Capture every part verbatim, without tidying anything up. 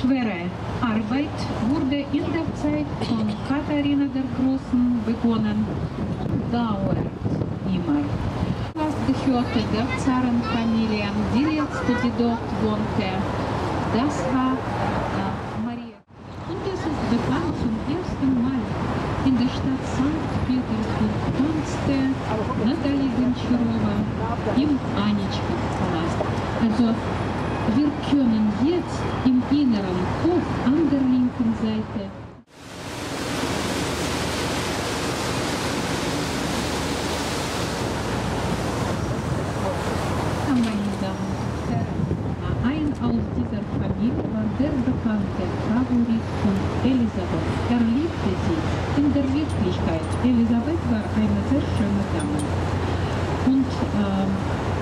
schwere Arbeit wurde in der Zeit von Katharina der Großen begonnen und dauert immer. Das gehörte der Zarenfamilie, die letzte, die dort wohnte, das war äh, Maria. Und es ist bekannt zum ersten Mal in der Stadt Sankt Petersburg tanzte Natalia Goncharova im Anichka-Palast. Also wir können jetzt im inneren Hof an der linken Seite meine Damen und Herren, ein aus dieser Familie war der bekannte Favorit von Elisabeth. Er liebte sie in der Wirklichkeit. Elisabeth war eine sehr schöne Dame. Und ähm,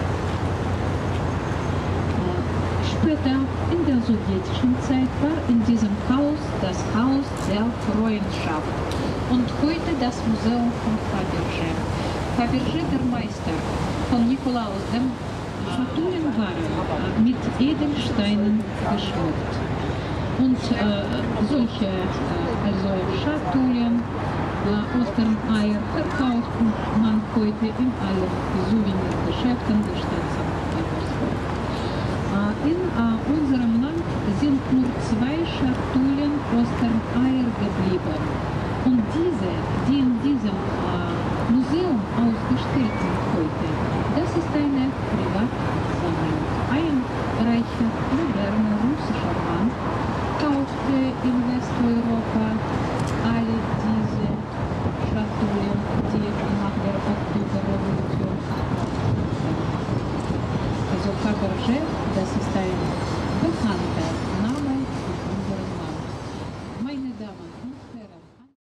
später, in der sowjetischen Zeit, war in diesem Haus das Haus der Freundschaft und heute das Museum von Fabergé. Fabergé, der Meister von Nikolaus, dem Schatullen waren mit Edelsteinen geschmückt. Und äh, solche äh, also Schatullen äh, aus dem Eier verkauft man heute in allen Souvenirgeschäften der Stadt Sankt Petersburg. In uh, unserem